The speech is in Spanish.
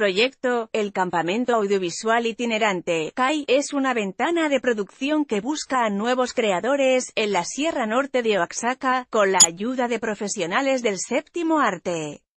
proyecto, el Campamento Audiovisual Itinerante, CAI, es una ventana de producción que busca a nuevos creadores, en la Sierra Norte de Oaxaca, con la ayuda de profesionales del séptimo arte.